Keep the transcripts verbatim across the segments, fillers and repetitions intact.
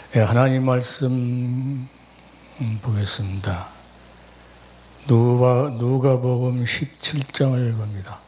예, 하나님 말씀 보겠습니다. 누가, 누가복음 십칠 장을 봅니다.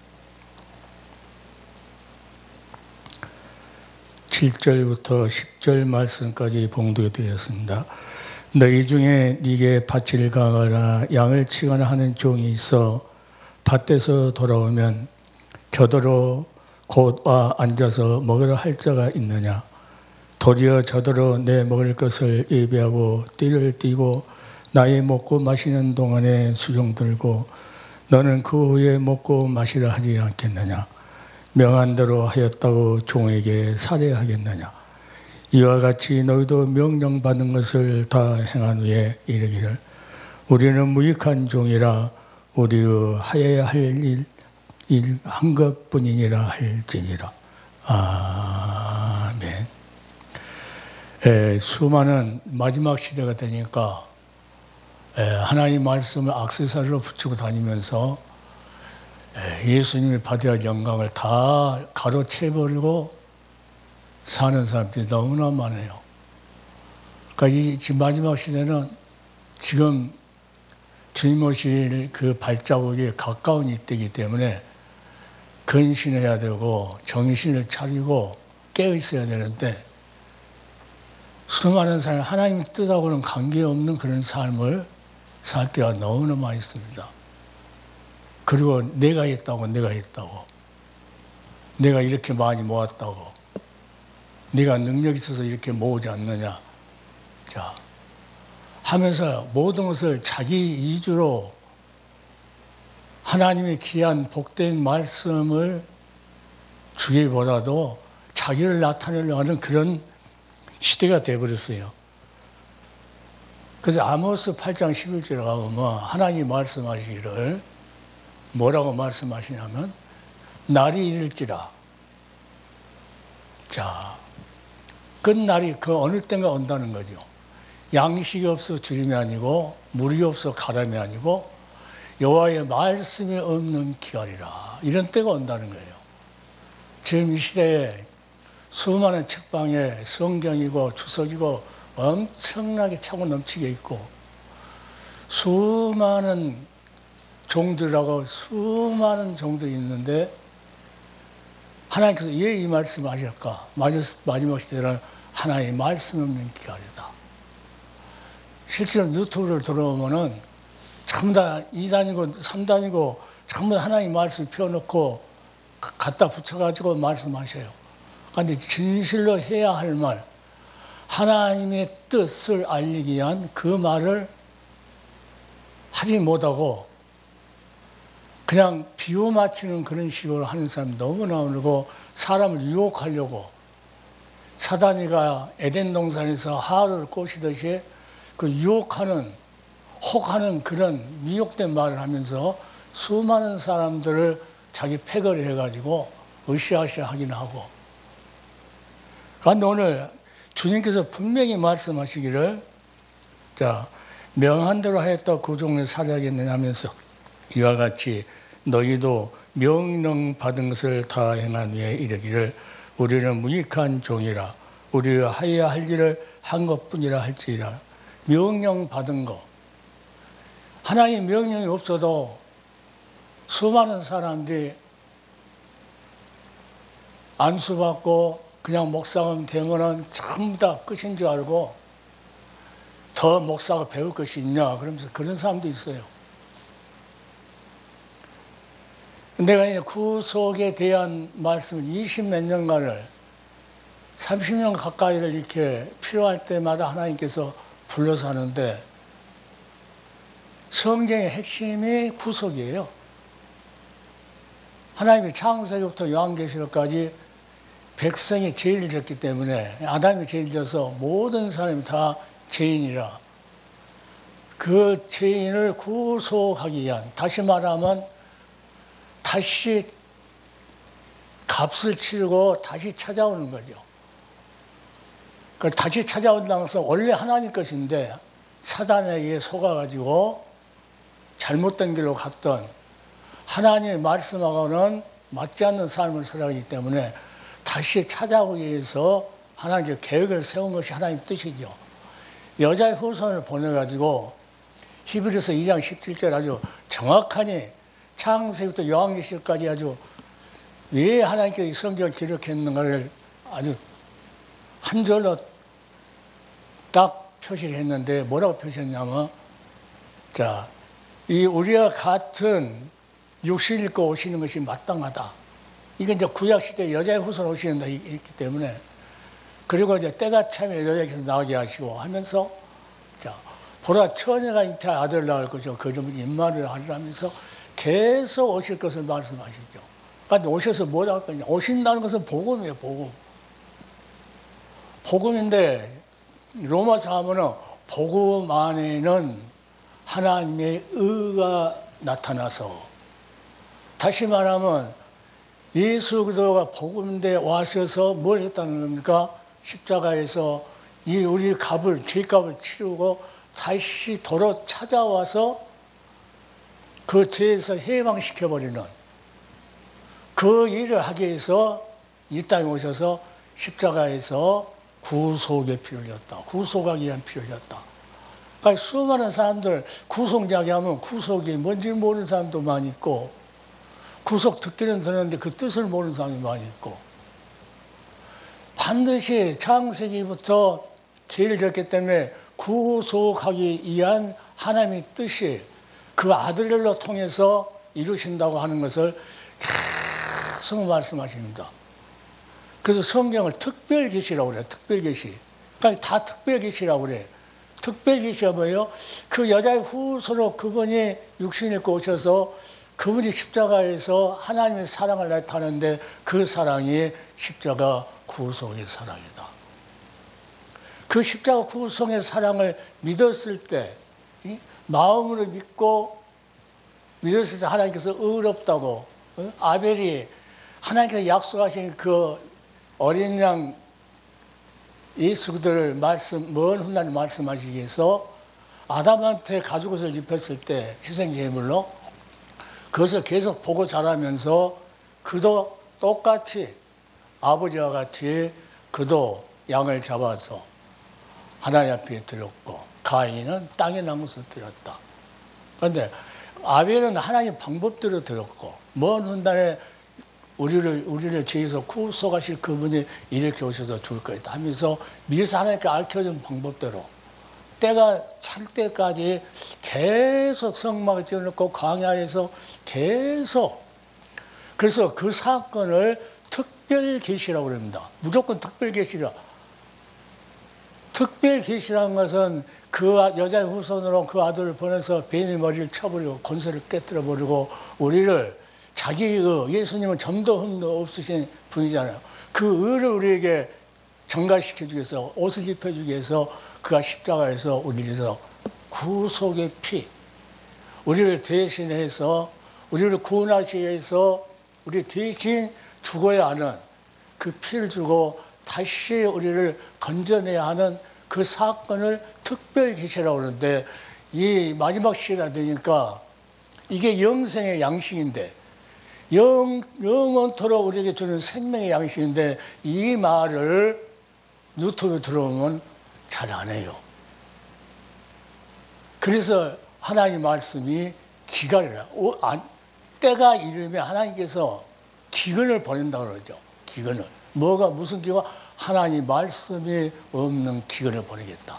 칠 절부터 십 절 말씀까지 봉독이 되었습니다. 너희 중에 네게 밭을 가거나 양을 치거나 하는 종이 있어 밭에서 돌아오면 저더러 곧 와 앉아서 먹으라 할 자가 있느냐? 도리어 저더러 내 먹을 것을 예비하고 띠를 띠고 나의 먹고 마시는 동안에 수종 들고 너는 그 후에 먹고 마시라 하지 않겠느냐? 명한 대로 하였다고 종에게 살해하겠느냐? 이와 같이 너희도 명령받은 것을 다 행한 후에 이르기를 우리는 무익한 종이라 우리의 하여야 할 일 일 한 것뿐이니라 할지니라. 아멘. 에, 수많은 마지막 시대가 되니까 에, 하나님 말씀을 액세서리로 붙이고 다니면서 에, 예수님이 받아야 할 영광을 다 가로채버리고 사는 사람들이 너무나 많아요. 그러니까 이 지금 마지막 시대는 지금 주님 오실 그 발자국이 가까운 이때이기 때문에 근신해야 되고 정신을 차리고 깨어 있어야 되는데 수많은 사람이 하나님 뜻하고는 관계없는 그런 삶을 살 때가 너무나 많이 있습니다. 그리고 내가 있다고 내가 있다고 내가 이렇게 많이 모았다고 네가 능력이 있어서 이렇게 모으지 않느냐 자 하면서 모든 것을 자기 위주로 하나님의 귀한 복된 말씀을 주기보다도 자기를 나타내려고 하는 그런 시대가 되어버렸어요. 그래서 아모스 팔 장 십일 절에 가보면 하나님이 말씀하시기를 뭐라고 말씀하시냐면 날이 이를지라 자 끝날이 그 어느 때가 온다는 거죠. 양식이 없어 주림이 아니고 물이 없어 가람이 아니고 여호와의 말씀이 없는 기갈이라 이런 때가 온다는 거예요. 지금 이 시대에 수많은 책방에 성경이고 주석이고 엄청나게 차고 넘치게 있고 수많은 종들하고 수많은 종들이 있는데 하나님께서 왜 이 말씀을 하실까? 마지막 시대는 하나님의 말씀 없는 기갈이다. 실제로 유튜브를 들어오면은 전부 다 이 단이고 삼 단이고 전부 다 하나님의 말씀을 펴놓고 갖다 붙여가지고 말씀하셔요. 그런데 진실로 해야 할 말, 하나님의 뜻을 알리기 위한 그 말을 하지 못하고 그냥 비유 맞추는 그런 식으로 하는 사람이 너무나 많고 사람을 유혹하려고 사단이가 에덴 동산에서 하와를 꼬시듯이 그 유혹하는 혹하는 그런 미혹된 말을 하면서 수많은 사람들을 자기 패거리 해가지고 으쌰으쌰 하긴 하고 그런데 오늘 주님께서 분명히 말씀하시기를 자 명한 대로 하였다 그 종을 살해하겠느냐 하면서 이와 같이 너희도 명령 받은 것을 다 행한 후에 이르기를 우리는 무익한 종이라 우리가 하여야 할 일을 한 것뿐이라 할지라. 명령 받은 거 하나님의 명령이 없어도 수많은 사람들이 안수받고 그냥 목사가 되면은 전부 다 끝인 줄 알고 더 목사가 배울 것이 있냐 그러면서 그런 사람도 있어요. 내가 이제 구속에 대한 말씀을 이십 몇 년간을 삼십 년 가까이를 이렇게 필요할 때마다 하나님께서 불러서 하는데 성경의 핵심이 구속이에요. 하나님이 창세기부터 요한계시록까지 백성이 죄를 졌기 때문에 아담이 죄를 져서 모든 사람이 다 죄인이라 그 죄인을 구속하기 위한 다시 말하면 다시 값을 치르고 다시 찾아오는 거죠. 그 다시 찾아온다는 것은 원래 하나님 것인데 사단에게 속아가지고 잘못된 길로 갔던 하나님의 말씀하고는 맞지 않는 삶을 살아가기 때문에 다시 찾아오기 위해서 하나님께 계획을 세운 것이 하나님 뜻이죠. 여자의 후손을 보내가지고 히브리서 이 장 십칠 절 아주 정확하니 창세기부터 요한계시까지 아주 왜 하나님께 이 성경을 기록했는가를 아주 한 줄로 딱 표시를 했는데 뭐라고 표시했냐면, 자, 이 우리와 같은 육신을 입고 오시는 것이 마땅하다. 이게 이제 구약시대 여자의 후손 오시는 있기 때문에, 그리고 이제 때가 차면 여자에게서 나오게 하시고 하면서, 자, 보라 처녀가 잉태 아들을 낳을 것이요 그 이름은 임마누엘 하리라면서 계속 오실 것을 말씀하시죠. 그러니까 오셔서 뭐라고 할 거냐. 오신다는 것은 복음이에요, 복음. 복음인데 로마서 하면은 복음 안에는 하나님의 의가 나타나서, 다시 말하면 예수 그리스도가 복음인데 와셔서 뭘 했다는 겁니까? 십자가에서 이 우리 값을, 죄값을 치르고 다시 도로 찾아와서 그 죄에서 해방시켜버리는 그 일을 하기 위해서 이 땅에 오셔서 십자가에서 구속의 피를 흘렸다. 구속하기 위한 피를 흘렸다. 그러니까 수많은 사람들 구속 이야기하면 구속이 뭔지 모르는 사람도 많이 있고, 구속 듣기는 듣는데 그 뜻을 모르는 사람이 많이 있고, 반드시 창세기부터 죄를 졌기 때문에 구속하기 위한 하나님의 뜻이 그 아들로 통해서 이루신다고 하는 것을 계속 말씀하십니다. 그래서 성경을 특별계시라고 그래요. 특별계시. 그러니까 다 특별계시라고 그래요. 특별계시가 뭐예요? 그 여자의 후손으로 그분이 육신을 입고 오셔서 그분이 십자가에서 하나님의 사랑을 나타내는데 그 사랑이 십자가 구속의 사랑이다. 그 십자가 구속의 사랑을 믿었을 때, 마음으로 믿고 믿었을 때 하나님께서 의롭다고, 아벨이 하나님께서 약속하신 그 어린 양 예수 그들을 말씀, 먼 훗날 말씀하시기 위해서 아담한테 가죽옷을 입혔을 때 희생제물로 그것을 계속 보고 자라면서 그도 똑같이 아버지와 같이 그도 양을 잡아서 하나님 앞에 드렸고 가인은 땅에 나무서 드렸다. 그런데 아벨은 하나님 방법대로 드렸고 먼 훗날에 우리를 우리를 죄에서 구속하실 그분이 이렇게 오셔서 줄 것이다 하면서 미리서 하나님께 알려준 방법대로 때가 찰 때까지 계속 성막을 띄워놓고 광야에서 계속, 그래서 그 사건을 특별계시라고 합니다. 무조건 특별계시라. 특별계시라는 것은 그 여자의 후손으로 그 아들을 보내서 뱀의 머리를 쳐버리고 권세를 깨뜨려버리고 우리를 자기의 의, 예수님은 점도 흠도 없으신 분이잖아요. 그 의를 우리에게 전가시켜주기 위해서, 옷을 입혀주기 위해서 그가 십자가에서 우리를 위해서 구속의 피, 우리를 대신해서 우리를 구원하시기 위해서 우리 대신 죽어야 하는 그 피를 주고 다시 우리를 건져내야 하는 그 사건을 특별계시라고 그러는데, 이 마지막 시대가 되니까 이게 영생의 양식인데, 영, 영원토록 우리에게 주는 생명의 양식인데 이 말을 유튜브에 들어오면 잘 안 해요. 그래서 하나님 말씀이 기간이라. 때가 이르면 하나님께서 기근을 보낸다고 그러죠. 기근을. 뭐가 무슨 기간? 하나님 말씀이 없는 기근을 보내겠다.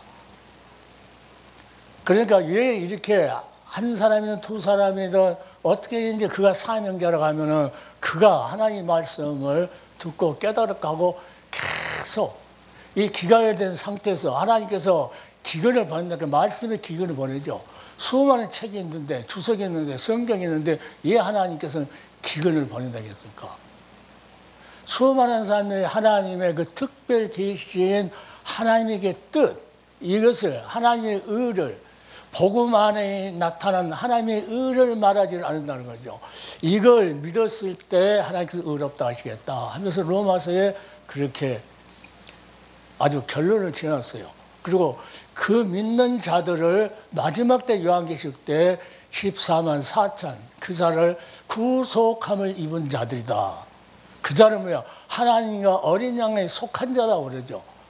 그러니까 왜 이렇게 한 사람이든 두 사람이든 어떻게 이제 그가 사명자라고 하면은 그가 하나님 말씀을 듣고 깨달아가고 계속 이 기간에 된 상태에서 하나님께서 기근을 보낸다니까 말씀의 기근을 보내죠. 수많은 책이 있는데, 주석이 있는데, 성경이 있는데 왜 하나님께서는 기근을 보낸다겠습니까? 수많은 사람들이 하나님의 그 특별 계시인 하나님의 뜻, 이것을 하나님의 의를, 복음 안에 나타난 하나님의 의를 말하지 않는다는 거죠. 이걸 믿었을 때 하나님께서 의롭다 하시겠다 하면서 로마서에 그렇게 아주 결론을 지었어요. 그리고 그 믿는 자들을 마지막 때 요한계시록 때 십사만 사천 그 자를 구속함을 입은 자들이다. 그 자는 뭐야? 하나님과 어린 양에 속한 자라고 그러죠.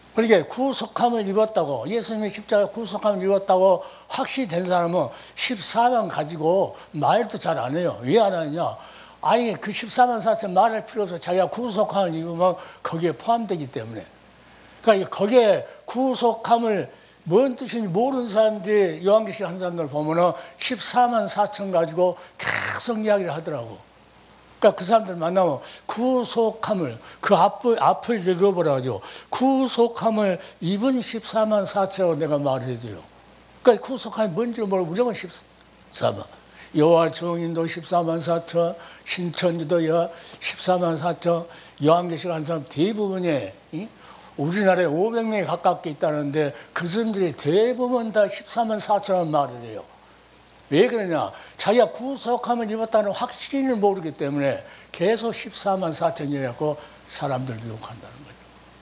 그러니까 구속함을 입었다고, 예수님이 십자가 구속함을 입었다고 확신이 된 사람은 십사만 가지고 말도 잘 안 해요. 왜 안 하느냐? 아예 그 십사만 사천 말할 필요 없어. 자기가 구속함을 입으면 거기에 포함되기 때문에. 그러니까 거기에 구속함을 뭔 뜻인지 모르는 사람들이 요한계시록 한 사람들 보면은 십사만 사천 가지고 계속 이야기를 하더라고. 그러니까 그 사람들 만나면 구속함을, 그 앞을, 앞을 읽어보라 하죠. 구속함을 입은 십사만 사천으로 내가 말해야 돼요. 그러니까 구속함이 뭔지 모르고 무조건 십사만. 여호와 증인도 십사만 사천, 신천지도 십사만 사천, 요한계시록 한 사람 대부분이 이? 우리나라에 오백 명이 가깝게 있다는데 그 사람들이 대부분 다 십사만 사천을 말을 해요. 왜 그러냐? 자기가 구속함을 입었다는 확신을 모르기 때문에 계속 십사만 사천이라고 사람들 유혹한다는 거죠.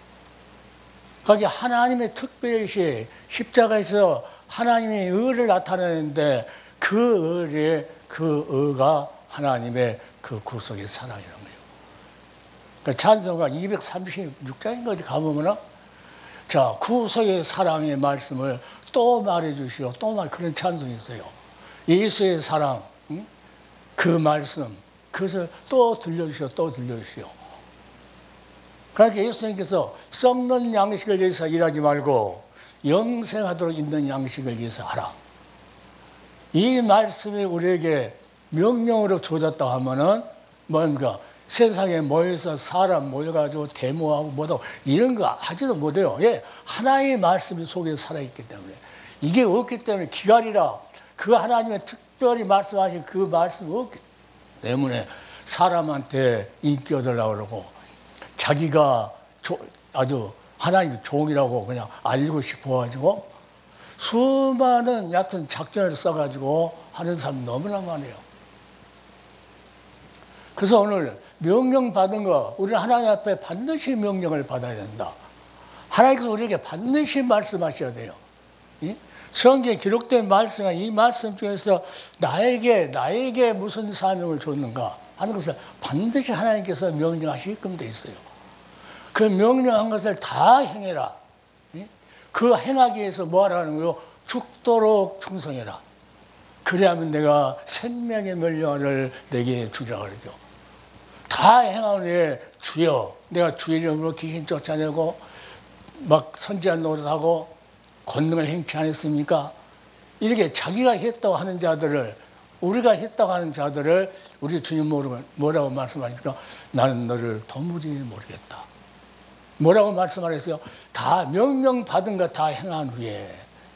거기 하나님의 특별시 십자가에서 하나님의 의를 나타내는데 그 의의 그 의가 하나님의 그 구속의 사랑이라는 거예요. 그러니까 찬송가 이백삼십육 장인가 어디 가보면은 자, 구속의 사랑의 말씀을 또 말해 주시오. 또 말, 그런 찬송이 있어요. 예수의 사랑, 응? 그 말씀, 그것을 또 들려주시오, 또 들려주시오. 그러니까 예수님께서 썩는 양식을 위해서 일하지 말고 영생하도록 있는 양식을 위해서 하라. 이 말씀이 우리에게 명령으로 주어졌다 하면은 뭔가 세상에 모여서 사람 모여가지고 데모하고 뭐하고 이런 거 하지도 못해요. 예, 하나의 말씀이 속에 살아있기 때문에. 이게 없기 때문에 기갈이라 그 하나님의 특별히 말씀하신 그 말씀이 없기 때문에 사람한테 인기 얻으려고 그러고 자기가 조, 아주 하나님의 종이라고 그냥 알리고 싶어가지고 수많은 얕은 작전을 써가지고 하는 사람 너무나 많아요. 그래서 오늘 명령 받은 거, 우리는 하나님 앞에 반드시 명령을 받아야 된다. 하나님께서 우리에게 반드시 말씀하셔야 돼요. 이? 성경에 기록된 말씀은 이 말씀 중에서 나에게, 나에게 무슨 사명을 줬는가 하는 것을 반드시 하나님께서 명령하시게끔 돼 있어요. 그 명령한 것을 다 행해라. 이? 그 행하기 위해서 뭐 하라는 거요? 죽도록 충성해라. 그래야면 내가 생명의 멸류관을 내게 주라 그러죠. 다 행하오니 주여, 내가 주의 이름으로 귀신 쫓아내고 막 선지한 노릇하고 권능을 행치 않았습니까? 이렇게 자기가 했다고 하는 자들을, 우리가 했다고 하는 자들을 우리 주님 모르고 뭐라고 말씀하십니까? 나는 너를 도무지 모르겠다. 뭐라고 말씀하셨어요? 다 명령 받은 거 다 행한 후에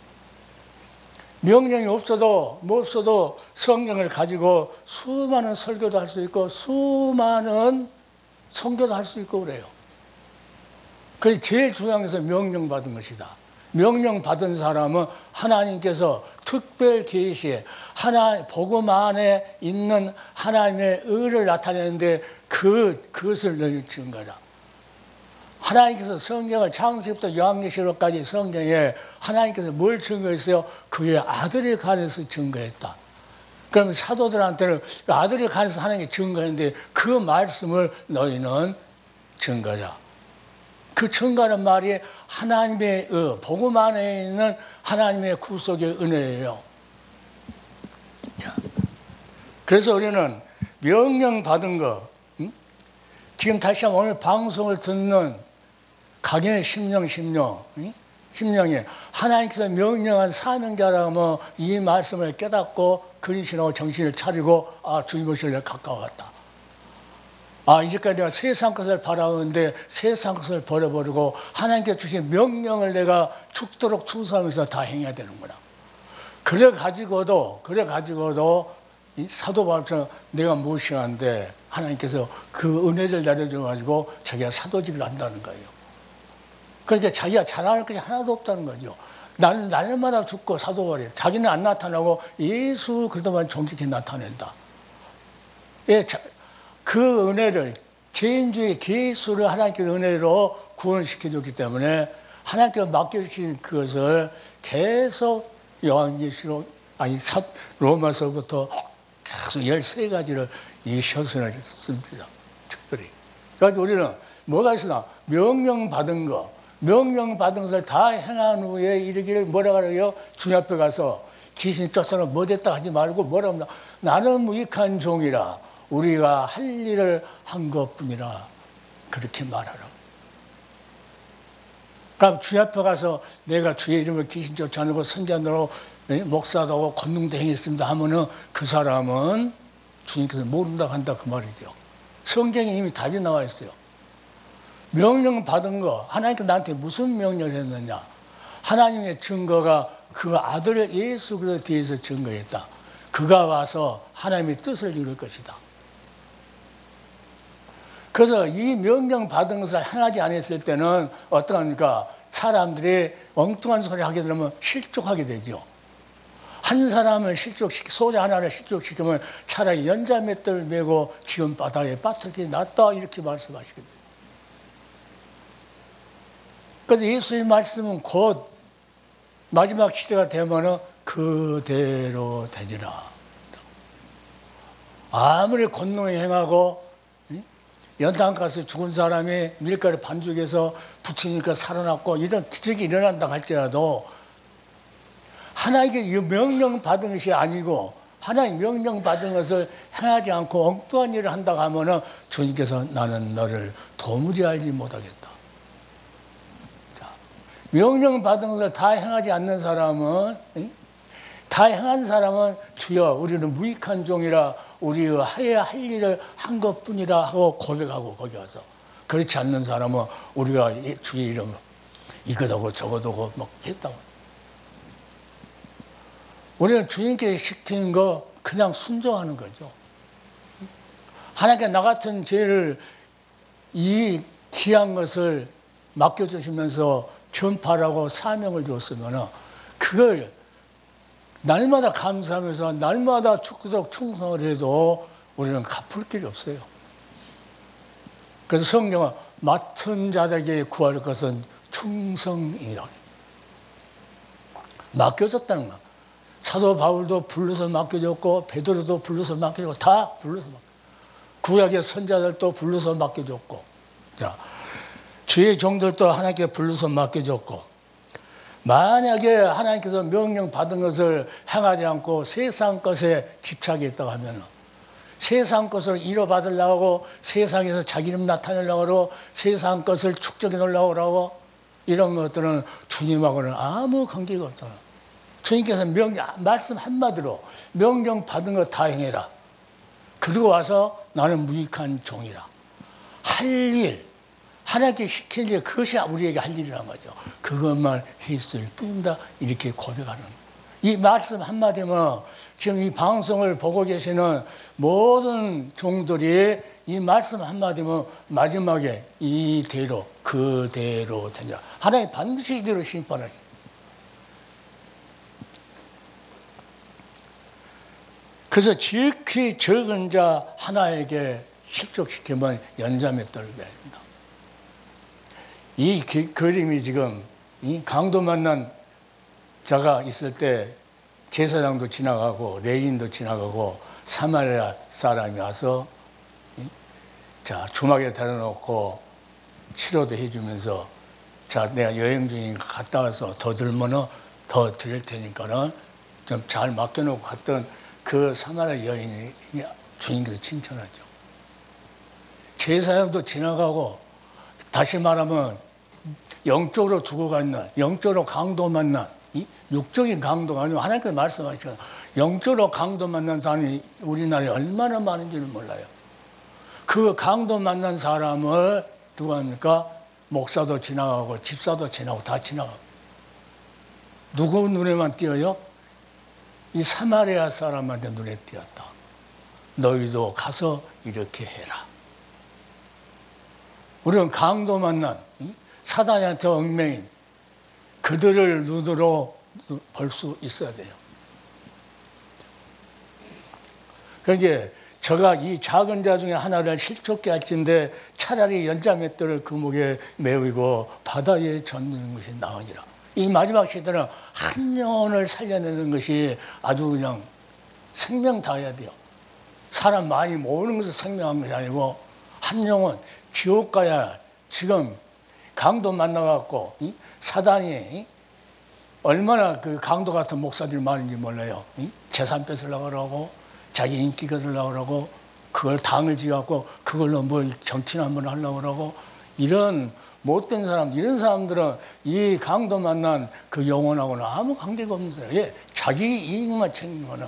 명령이 없어도 뭐 없어도 성경을 가지고 수많은 설교도 할 수 있고 수많은 선교도 할 수 있고 그래요. 그게 제일 중요한 것은 명령받은 것이다. 명령받은 사람은 하나님께서 특별 계시에 하나 복음 안에 있는 하나님의 의를 나타내는데 그 그것을 너희 증거라. 하나님께서 성경을 창세기부터 요한계시록까지 성경에 하나님께서 뭘 증거했어요? 그의 아들의 간에서 증거했다. 그러면 사도들한테는 아들의 간에서 하나님께 증거했는데 그 말씀을 너희는 증거라. 그 증거라는 말이 하나님의 의, 복음 안에 있는 하나님의 구속의 은혜예요. 그래서 우리는 명령받은 거, 응? 지금 다시 한번 오늘 방송을 듣는 각인의 심령, 심령, 응? 심령이 하나님께서 명령한 사명자라면 이 말씀을 깨닫고 근신하고 정신을 차리고 아, 주님 오실 가까웠다. 아, 이제까지 내가 세상 것을 바라오는데 세상 것을 버려버리고 하나님께 주신 명령을 내가 죽도록 충성하면서 다 행해야 되는구나. 그래 가지고도 그래 가지고도 이 사도 바울처럼 내가 무엇이한데 하나님께서 그 은혜를 내려줘 가지고 자기가 사도직을 한다는 거예요. 그러니까 자기가 자랑할 것이 하나도 없다는 거죠. 나는 날마다 죽고 사도 바울이 자기는 안 나타나고 예수 그리스도만 정직히 나타낸다. 예, 자, 그 은혜를 죄인주의 계수를 하나님께서 은혜로 구원시켜줬기 때문에 하나님께서 맡겨주신 그것을 계속 요한계시록 아니 사, 로마서부터 계속 열세 가지를 이 서신을 씁니다. 특별히. 그래서 우리는 뭐가 있으나 명령받은 거 명령 받은 것을 다 행한 후에 이르기를 뭐라 그래요? 주님 앞에 가서 귀신 쫓아는 뭐 됐다 하지 말고 뭐라 합니다. 나는 무익한 종이라 우리가 할 일을 한 것뿐이라 그렇게 말하라. 그러니까 주님 앞에 가서 내가 주의 이름을 귀신 쫓아내고 선지자로 목사도 하고 권능도 행했습니다 하면은 그 사람은 주님께서 모른다 한다 그 말이죠. 성경에 이미 답이 나와 있어요. 명령 받은 거 하나님께 나한테 무슨 명령을 했느냐. 하나님의 증거가 그 아들 예수 그리스도에 대해서 증거했다. 그가 와서 하나님의 뜻을 이룰 것이다. 그래서 이 명령 받은 것을 행하지 않았을 때는 어떡합니까? 사람들이 엉뚱한 소리 하게 되면 실족하게 되죠. 한 사람을 실족시키, 소자 하나를 실족시키면 차라리 연자맷돌을 메고 지금 바다에 빠뜨리기 낫다 이렇게 말씀하시거든요. 그래서 예수의 말씀은 곧 마지막 시대가 되면 그대로 되리라. 아무리 권능을 행하고 연탄 가서 죽은 사람이 밀가루 반죽해서 붙이니까 살아났고 이런 기적이 일어난다 할지라도 하나님께 명령 받은 것이 아니고 하나님 명령 받은 것을 행하지 않고 엉뚱한 일을 한다고 하면은 주님께서 나는 너를 도무지 알지 못하겠다. 자, 명령 받은 것을 다 행하지 않는 사람은 다 행한 사람은 주여 우리는 무익한 종이라 우리의 해야 할 일을 한 것뿐이라 하고 고백하고 거기 와서 그렇지 않는 사람은 우리가 주의 이름을 이거다고 저거다고 막 했다고. 우리는 주님께 시킨 거 그냥 순종하는 거죠. 하나님께 나 같은 죄를 이 귀한 것을 맡겨주시면서 전파라고 사명을 줬으면 그걸 날마다 감사하면서 날마다 축구적 충성을 해도 우리는 갚을 길이 없어요. 그래서 성경은 맡은 자에게 구할 것은 충성이라. 맡겨졌다는 거야. 사도 바울도 불러서 맡겨줬고 베드로도 불러서 맡겨줬고 다 불러서 맡겨. 구약의 선자들도 불러서 맡겨줬고 자, 주의 종들도 하나님께 불러서 맡겨줬고 만약에 하나님께서 명령 받은 것을 행하지 않고 세상 것에 집착했다고 하면 세상 것을 이뤄받으려고 하고 세상에서 자기 이름 나타내려고 하고 세상 것을 축적해 놓으려고 하고 이런 것들은 주님하고는 아무 관계가 없잖아요. 주님께서 명령, 말씀 한마디로 명령 받은 거 다 행해라. 그리고 와서 나는 무익한 종이라. 할 일, 하나님께 시킬 일, 그것이 우리에게 할 일이란 거죠. 그것만 했을 뿐이다. 이렇게 고백하는 거예요. 이 말씀 한마디면 지금 이 방송을 보고 계시는 모든 종들이 이 말씀 한마디면 마지막에 이대로 그대로 되니라. 하나님 반드시 이대로 심판하시죠. 그래서 지극히 적은 자 하나에게 실족시키면 연자맷돌을 베야 된다. 이 기, 그림이 지금 이 강도 만난 자가 있을 때 제사장도 지나가고 레인도 지나가고 사마리아 사람이 와서 자 주막에 달아놓고 치료도 해주면서 자 내가 여행 중이니까 갔다 와서 더 들면은 더 드릴 테니까는 좀 잘 맡겨놓고 갔던 그 사마리아 여인이 주님께서 칭찬하죠. 제사장도 지나가고 다시 말하면 영적으로 죽어가는 영적으로 강도 만난 이 육적인 강도가 아니고 하나님께서 말씀하시잖아요. 영적으로 강도 만난 사람이 우리나라에 얼마나 많은지를 몰라요. 그 강도 만난 사람을 누가 합니까? 목사도 지나가고 집사도 지나가고 다 지나가고 누구 눈에만 띄어요? 이 사마리아 사람한테 눈에 띄었다. 너희도 가서 이렇게 해라. 우리는 강도 만난 사단한테 얽매인 그들을 눈으로 볼 수 있어야 돼요. 그러니까 저가 이 작은 자 중에 하나를 실족케 할진데 차라리 연자맷돌을 그 목에 메우고 바다에 젓는 것이 나으니라. 이 마지막 시대는 한 영혼을 살려내는 것이 아주 그냥 생명 다해야 돼요. 사람 많이 모으는 것을 생명한 것이 아니고 한 영혼 지옥 가야 지금 강도 만나갖고 이? 사단이 이? 얼마나 그 강도 같은 목사들이 많은지 몰라요. 이? 재산 뺏으려고 그러고 자기 인기 거두려고 그러고 그걸 당을 지어갖고 그걸로 뭐 정치나 한번 하려고 그러고 이런 못된 사람, 이런 사람들은 이 강도 만난 그 영혼하고는 아무 관계가 없는 사람이에요. 예, 자기 이익만 챙기면은.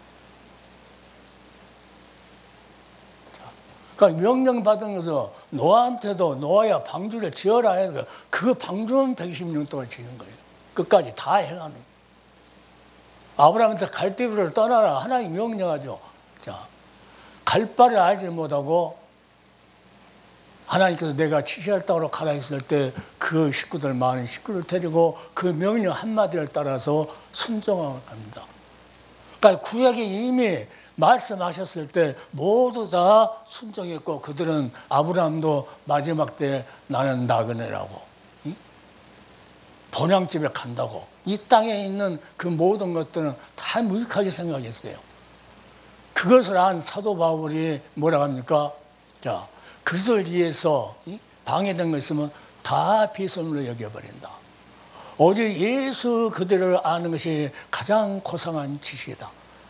그러니까 명령받은 것은 노아한테도 노아야 방주를 지어라 해서 그 방주는 백이십 년 동안 지는 거예요. 끝까지 다 해가는. 아브라함한테 갈대우를 떠나라. 하나님 명령하죠. 자, 갈 바를 알지 못하고 하나님께서 내가 지시할 땅으로 가라 했을 때 그 식구들 많은 식구를 데리고 그 명령 한마디를 따라서 순종하고 갑니다. 그러니까 구약에 이미 말씀하셨을 때 모두 다 순종했고 그들은 아브라함도 마지막 때 나는 나그네라고 이? 본향집에 간다고 이 땅에 있는 그 모든 것들은 다 무익하게 생각했어요. 그것을 한 사도 바울이 뭐라고 합니까? 자, 그것을 위해서 이? 방해된 거 있으면 다 비선으로 여겨버린다. 오직 예수 그들을 아는 것이 가장 고상한 지식이다.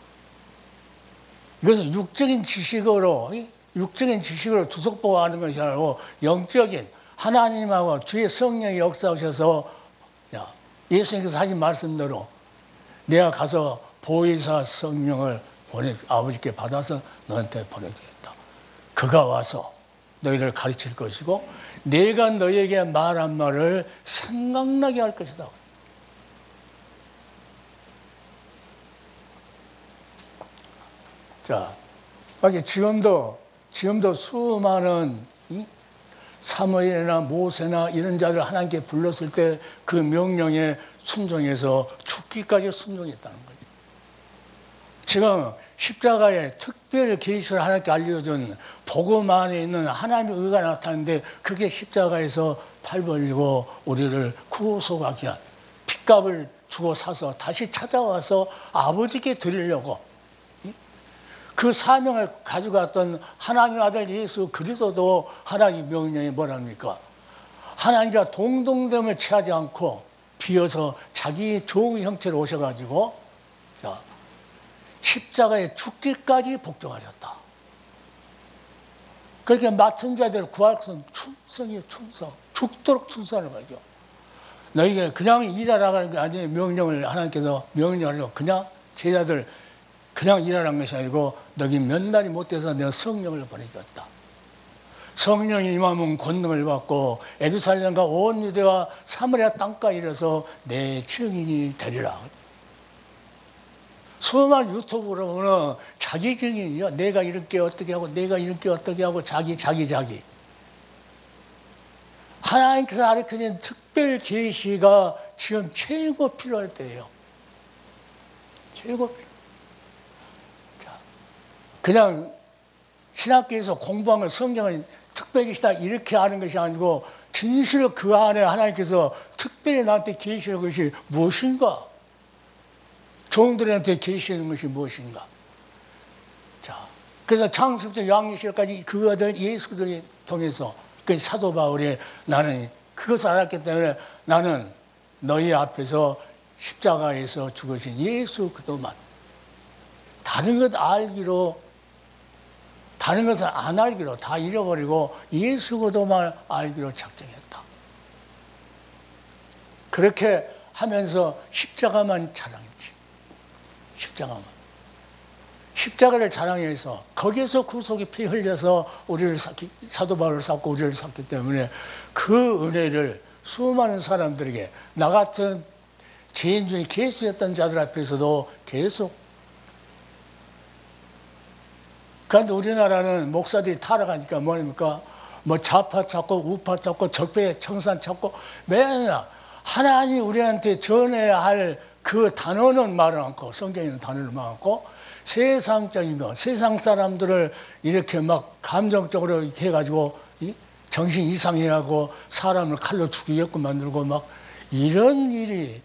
이것은 육적인 지식으로 육적인 지식으로 두석보고 하는 것이 아니고 영적인 하나님하고 주의 성령이 역사하셔서 야, 예수님께서 하신 말씀대로 내가 가서 보혜사 성령을 보내 아버지께 받아서 너한테 보내주겠다. 그가 와서 너희를 가르칠 것이고 내가 너에게 말한 말을 생각나게 할 것이다. 자, 지금도 지금도 수많은 이? 사무엘이나 모세나 이런 자들 하나님께 불렀을 때 그 명령에 순종해서 죽기까지 순종했다는 거죠. 지금 십자가에 특별 계시를 하나님께 알려준 복음 안에 있는 하나님의 의가 나타나는데 그게 십자가에서 팔 벌리고 우리를 구속하기 위한 핏값을 주고 사서 다시 찾아와서 아버지께 드리려고 그 사명을 가지고 왔던 하나님의 아들 예수 그리스도도 하나님의 명령이 뭐랍니까? 하나님과 동등됨을 취하지 않고 비어서 자기 종의 형태로 오셔가지고 자, 십자가에 죽기까지 복종하셨다. 그렇게 맡은 자들을 구할 것은 충성이에요. 충성. 죽도록 충성하는 거죠. 너희가 그냥 일하라는 게 아니에요. 명령을 하나님께서 명령하려고 그냥 제자들 그냥 일하라는 것이 아니고 너희 몇 날이 못 돼서 내가 성령을 보내주었다. 성령이 임하면 권능을 받고 예루살렘과 온 유대와 사마리아 땅까지 이르러서 내 증인이 되리라. 수많은 유튜브로 보면 자기 증인이요. 내가 이렇게 어떻게 하고 내가 이렇게 어떻게 하고 자기 자기 자기. 하나님께서 가르쳐준 특별 계시가 지금 최고 필요할 때예요. 최고 필요. 그냥 신학교에서 공부하면 성경은 특별 계시다 이렇게 하는 것이 아니고 진실로 그 안에 하나님께서 특별히 나한테 계시는 것이 무엇인가? 종들한테 계시는 것이 무엇인가? 자, 그래서 창세부터 요한계시록까지 그거들 예수들을 통해서 그 사도 바울이 나는 그것을 알았기 때문에 나는 너희 앞에서 십자가에서 죽으신 예수 그도만 다른 것 알기로 다른 것은 안 알기로 다 잃어버리고 예수 그도만 알기로 작정했다. 그렇게 하면서 십자가만 자랑했지. 십자가만. 십자가를 자랑해서 거기에서 구속의 피 흘려서 우리를 쌓기, 사도 바울을 쌓고 우리를 쌓기 때문에 그 은혜를 수많은 사람들에게 나 같은 죄인 중에 개수였던 자들 앞에서도 계속. 그런데 우리나라는 목사들이 타락하니까 뭐입니까? 뭐 좌파 찾고 우파 찾고 적폐 청산 찾고 맨날 하나님이 우리한테 전해야 할 그 단어는 말을 않고 성경에 있는 단어를 말 않고 세상적인 거 세상 사람들을 이렇게 막 감정적으로 이렇게 해가지고 정신 이상해하고 사람을 칼로 죽이게끔 만들고 막 이런 일이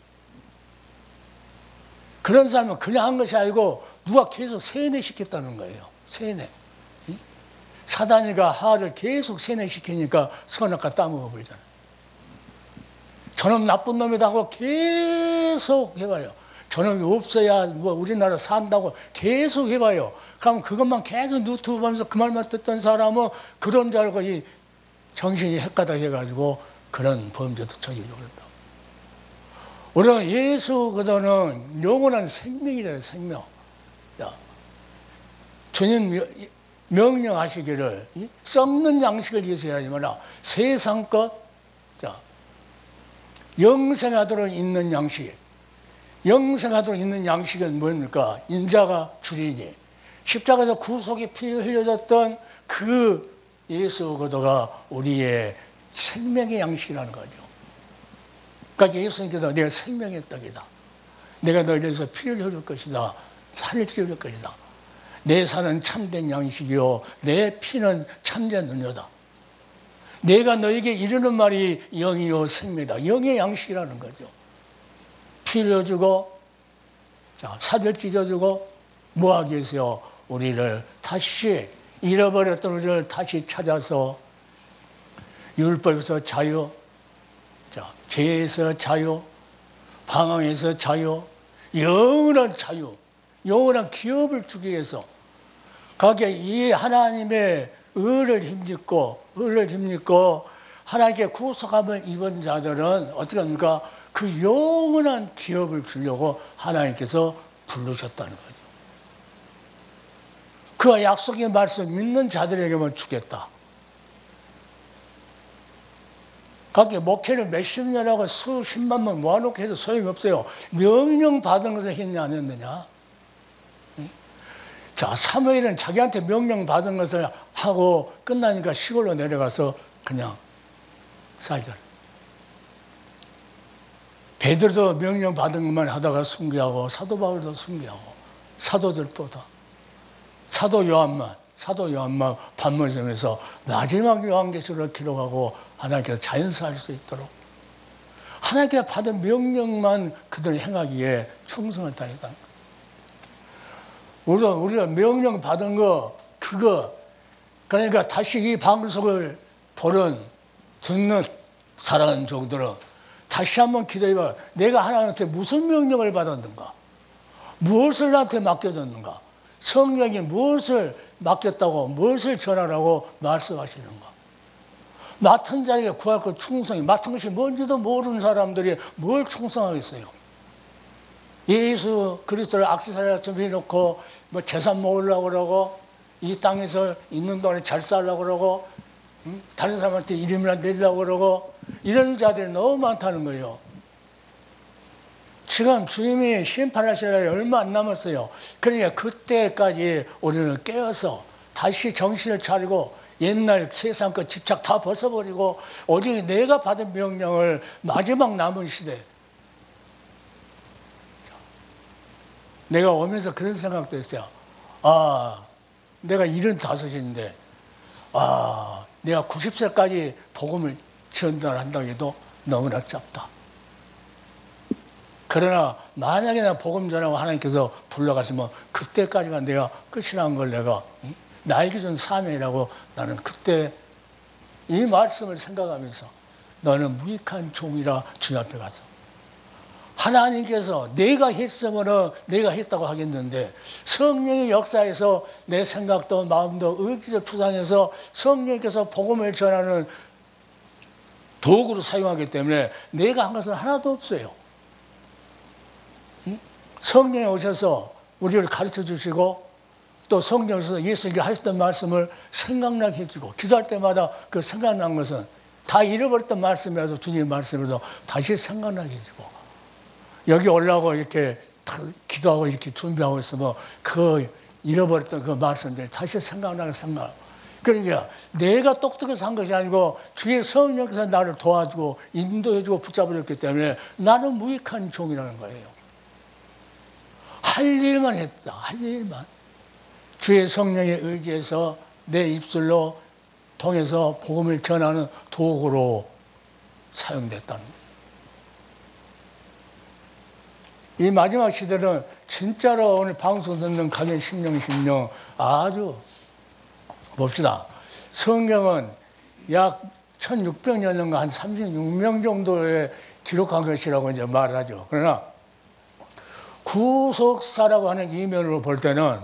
그런 사람은 그냥 한 것이 아니고 누가 계속 세뇌시켰다는 거예요. 세뇌. 사단이가 하를 계속 세뇌시키니까 선악과 따먹어 버리잖아요. 저놈 나쁜 놈이다 하고 계속 해봐요. 저놈이 없어야 뭐 우리나라 산다고 계속 해봐요. 그럼 그것만 계속 유튜브 보면서 그 말만 듣던 사람은 그런 줄 알고 이 정신이 헷가닥해가지고 그런 범죄도 저지르려고 그런다. 우리는 예수 그도는 영원한 생명이잖아요. 생명. 야, 주님 명령하시기를 썩는 양식을 드시지 마라. 세상 것, 자, 영생하도록 있는 양식. 영생하도록 있는 양식은 뭡니까? 인자가 주리니 십자가에서 구속의 피 흘려졌던 그 예수 그도가 우리의 생명의 양식이라는 거죠. 그러니까 예수님께서 내가 생명의 떡이다. 내가 너희를 위해서 피를 흘릴 것이다. 살을 찌를 것이다. 내 살은 참된 양식이요 내 피는 참된 은효다. 내가 너에게 이르는 말이 영이요 생명이다. 영의 양식이라는 거죠. 피 흘려주고 자, 살을 찢어주고 뭐하기 위해서요? 우리를 다시 잃어버렸던 우리를 다시 찾아서 율법에서 자유, 자, 죄에서 자유, 방황에서 자유, 영원한 자유, 영원한 기업을 주기 위해서 거기에 이 하나님의 의를 힘입고 의를 힘입고 하나님께 구속함을 입은 자들은 어떻게 합니까? 그 영원한 기업을 주려고 하나님께서 부르셨다는 거죠. 그 약속의 말씀 믿는 자들에게만 주겠다. 각기 목회를 몇십 년하고 수십만 명 모아놓고 해도 소용이 없어요. 명령 받은 것을 했냐 안 했느냐. 자, 사무엘은 자기한테 명령 받은 것을 하고 끝나니까 시골로 내려가서 그냥 살잖아. 베드로도 명령 받은 것만 하다가 순교하고 사도 바울도 순교하고 사도들도 다. 사도 요한만, 사도 요한만 반문성에서 마지막 요한계시록을 기록하고 하나님께서 자연사할 수 있도록 하나님께서 받은 명령만 그들이 행하기에 충성을 다했다. 우리가, 우리가 명령 받은 거, 그거, 그러니까 다시 이 방송을 보는, 듣는 사랑하는 종들은 다시 한번 기도해봐. 내가 하나님한테 무슨 명령을 받았는가? 무엇을 나한테 맡겨줬는가? 성령이 무엇을 맡겼다고, 무엇을 전하라고 말씀하시는가? 맡은 자에게 구할 것 충성이, 맡은 것이 뭔지도 모르는 사람들이 뭘 충성하겠어요? 예수 그리스도를 악세사리처럼 해놓고 뭐 재산 모으려고 그러고 이 땅에서 있는 동안에 잘 살려고 그러고 응? 다른 사람한테 이름이나 내려고 그러고 이런 자들이 너무 많다는 거예요. 지금 주님이 심판하실 날이 얼마 안 남았어요. 그러니까 그때까지 우리는 깨어서 다시 정신을 차리고 옛날 세상 것 집착 다 벗어버리고 오직 내가 받은 명령을 마지막 남은 시대 내가 오면서 그런 생각도 했어요. 아, 내가 일흔다섯인데 아, 내가 구십 세까지 복음을 전달한다고 해도 너무나 짧다. 그러나 만약에 내가 복음 전하고 하나님께서 불러가시면 그때까지가 내가 끝이라는 걸 내가 나에게 준 사명이라고 나는 그때 이 말씀을 생각하면서 너는 무익한 종이라 주님 앞에 가서 하나님께서 내가 했으면 내가 했다고 하겠는데 성령의 역사에서 내 생각도 마음도 의지도 투상해서 성령께서 복음을 전하는 도구로 사용하기 때문에 내가 한 것은 하나도 없어요. 성령이 오셔서 우리를 가르쳐 주시고 또 성령에서 예수님께 하셨던 말씀을 생각나게 해주고 기도할 때마다 그 생각난 것은 다 잃어버렸던 말씀이라도 주님의 말씀이라도 다시 생각나게 해주고 여기 올라오고 이렇게 기도하고 이렇게 준비하고 있으면 그 잃어버렸던 그 말씀들이 다시 생각나게 생각하고 그러니까 내가 똑똑해서 한 것이 아니고 주의 성령께서 나를 도와주고 인도해주고 붙잡아줬기 때문에 나는 무익한 종이라는 거예요. 할 일만 했다. 할 일만. 주의 성령에 의지해서 내 입술로 통해서 복음을 전하는 도구로 사용됐다는 거예요. 이 마지막 시대는 진짜로 오늘 방송 듣는 가정 심령 심령 아주 봅시다. 성경은 약 천육백 년인가 한 삼십육 명 정도의 기록한 것이라고 이제 말하죠. 그러나 구속사라고 하는 이면으로 볼 때는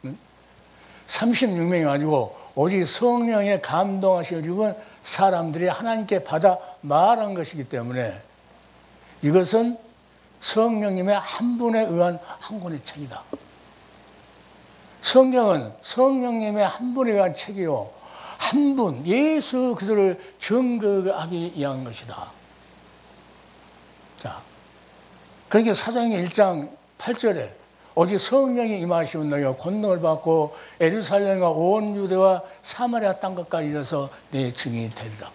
삼십육 명이 아니고 오직 성령에 감동하셔 주은 사람들이 하나님께 받아 말한 것이기 때문에 이것은 성령님의 한 분에 의한 한 권의 책이다. 성경은 성령님의 한 분에 의한 책이요, 한 분 예수 그리스도를 증거하기 위한 것이다. 자, 그러니까 사도행전 일 장 팔 절에 오직 성령이 임하시면 너희가 권능을 받고 예루살렘과 온 유대와 사마리아 땅끝까지 이르러서 내 증인이 되리라.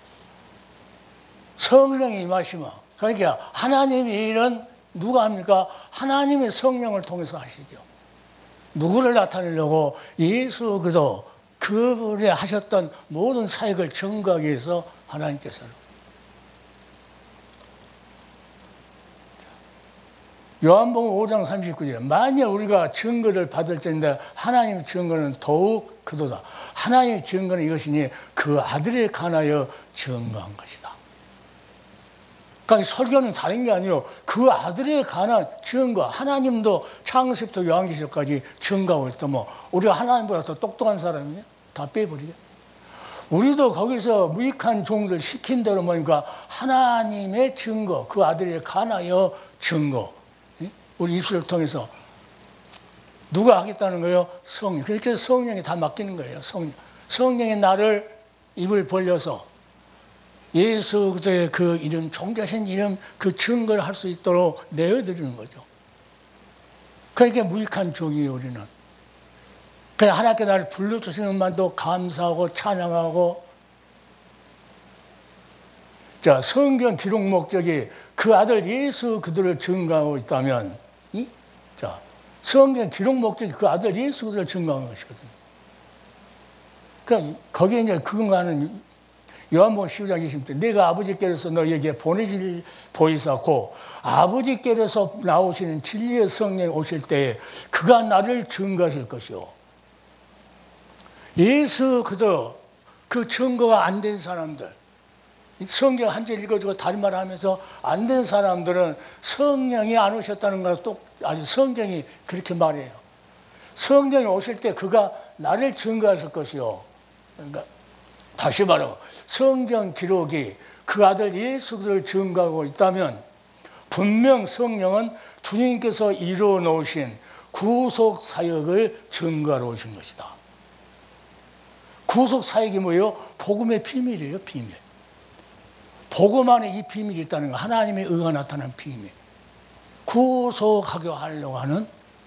성령이 임하시면, 그러니까 하나님의 일은 누가 합니까? 하나님의 성령을 통해서 하시죠. 누구를 나타내려고? 예수 그리스도 그분이 하셨던 모든 사역을 증거하기 위해서 하나님께서는. 요한복음 오 장 삼십구 절에 만일 우리가 증거를 받을 때인데 하나님의 증거는 더욱 그도다. 하나님의 증거는 이것이니 그 아들에 관하여 증거한 것이다. 그러니까 설교는 다른 게 아니에요. 그 아들에 관한 증거. 하나님도 창세부터 요한계시록까지 증거하고 있다면 우리가 하나님보다 더 똑똑한 사람이냐? 다 빼버리게. 우리도 거기서 무익한 종들 시킨 대로 뭐니까 하나님의 증거, 그 아들에 관하여 증거. 우리 입술을 통해서 누가 하겠다는 거예요? 성령. 그렇게 성령이 다 맡기는 거예요. 성령. 성령이 나를 입을 벌려서 예수 그리스도의 그 이름, 존귀하신 이름, 그 증거를 할 수 있도록 내어드리는 거죠. 그러니까 무익한 종이에요, 우리는. 그냥 하나님께 나를 불러주시는 것만도 감사하고 찬양하고. 자, 성경 기록 목적이 그 아들 예수 그리스도를 증거하고 있다면, 이? 자, 성경 기록 목적이 그 아들 예수 그리스도를 증거하는 것이거든요. 그러니까 거기에 이제 그거는 요한복음 십오 장 이십 절, 내가 아버지께로서 너에게 보내실 보이사고 아버지께로서 나오시는 진리의 성령이 오실 때에 그가 나를 증거하실 것이요. 예수 그리스도 그 증거가 안 된 사람들, 성경 한 절 읽어주고 다른 말 하면서 안 된 사람들은 성령이 안 오셨다는 거 또 아주 성경이 그렇게 말해요. 성령이 오실 때 그가 나를 증거하실 것이요. 그러니까 다시 말하면 성경 기록이 그 아들 예수 그리스도를 증거하고 있다면 분명 성령은 주님께서 이루어 놓으신 구속 사역을 증거하러 오신 것이다. 구속 사역이 뭐예요? 복음의 비밀이에요, 비밀. 복음 안에 이 비밀이 있다는 거, 하나님의 의가 나타난 비밀. 구속하게 하려고 하는.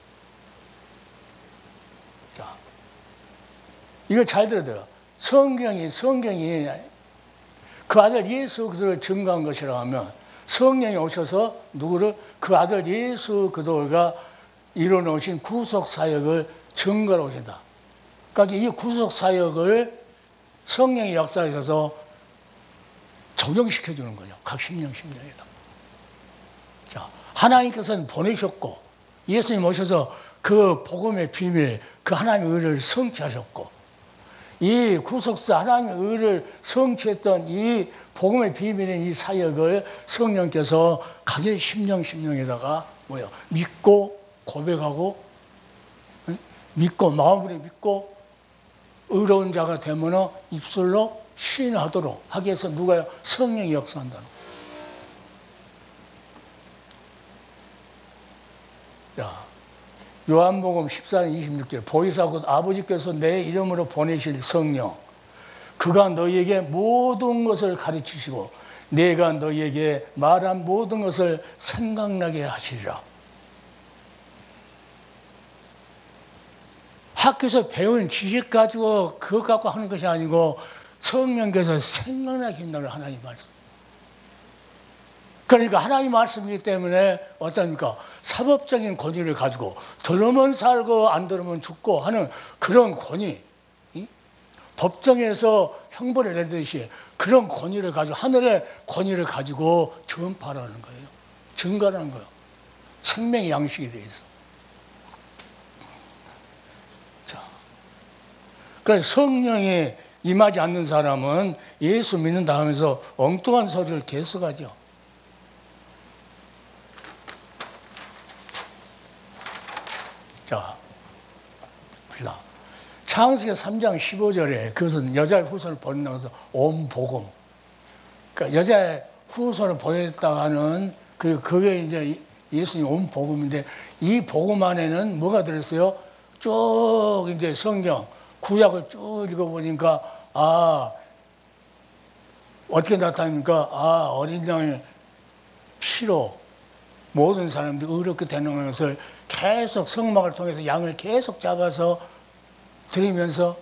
자, 이거 잘 들어요. 성경이, 성경이 그 아들 예수 그리스도를 증거한 것이라고 하면 성령이 오셔서 누구를? 그 아들 예수 그리스도가 이뤄놓으신 구속사역을 증거하러 오신다. 그러니까 이 구속사역을 성령이 역사하셔서 적용시켜주는 거죠. 각 심령 심령에다. 자, 하나님께서는 보내셨고 예수님 오셔서 그 복음의 비밀, 그 하나님의 의를 성취하셨고 이 구속사 하나님의 의를 성취했던 이 복음의 비밀인 이 사역을 성령께서 각의 심령 심령에다가 뭐야 믿고 고백하고 믿고 마음으로 믿고 의로운 자가 되면 입술로 시인하도록 하기 위해서 누가요? 성령이 역사한다는 거예요. 자, 요한복음 십사 장 이십육 절 보이사 곧 아버지께서 내 이름으로 보내실 성령 그가 너희에게 모든 것을 가르치시고 내가 너희에게 말한 모든 것을 생각나게 하시리라. 학교에서 배운 지식 가지고 그것 갖고 하는 것이 아니고 성령께서 생각나게 한다는 하나님 말씀. 그러니까 하나님 말씀이기 때문에 어떻습니까? 사법적인 권위를 가지고 들으면 살고 안 들으면 죽고 하는 그런 권위, 응? 법정에서 형벌을 내듯이 그런 권위를 가지고 하늘의 권위를 가지고 전파라는 거예요. 증거라는 거예요. 생명의 양식에 대해서. 자, 그러니까 성령이 임하지 않는 사람은 예수 믿는다 하면서 엉뚱한 소리를 계속하죠. 자, 봅시다. 창세기 삼 장 십오 절에 그것은 여자의 후손을 보낸다면서 온 복음. 그러니까 여자의 후손을 보냈다 하는 그, 그게 이제 예수님 온 복음인데 이 복음 안에는 뭐가 들었어요? 쭉 이제 성경, 구약을 쭉 읽어보니까 아, 어떻게 나타납니까? 아, 어린 양의 피로 모든 사람들이 의롭게 되는 것을 계속 성막을 통해서 양을 계속 잡아서 드리면서